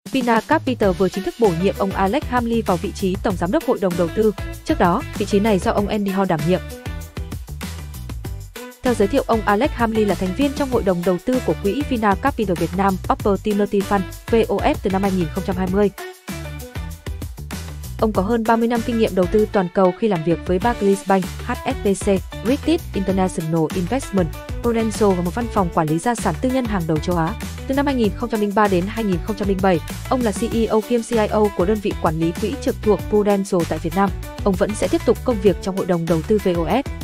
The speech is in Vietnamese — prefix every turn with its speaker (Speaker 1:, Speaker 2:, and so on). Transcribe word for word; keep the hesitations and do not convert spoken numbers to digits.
Speaker 1: Vina Capital vừa chính thức bổ nhiệm ông Alex Hamley vào vị trí Tổng Giám đốc Hội đồng Đầu tư. Trước đó, vị trí này do ông Andy Hall đảm nhiệm. Theo giới thiệu, ông Alex Hamley là thành viên trong Hội đồng Đầu tư của quỹ Vina Capital Việt Nam Opportunity Fund vê o ép từ năm hai nghìn không trăm hai mươi. Ông có hơn ba mươi năm kinh nghiệm đầu tư toàn cầu khi làm việc với Barclays Bank, hát ét bê xê, British International Investment, Prudential và một văn phòng quản lý gia sản tư nhân hàng đầu châu Á. Từ năm hai nghìn không trăm lẻ ba đến hai nghìn không trăm lẻ bảy, ông là xê e ô kiêm xê i ô của đơn vị quản lý quỹ trực thuộc Prudential tại Việt Nam. Ông vẫn sẽ tiếp tục công việc trong Hội đồng Đầu tư vê o ép.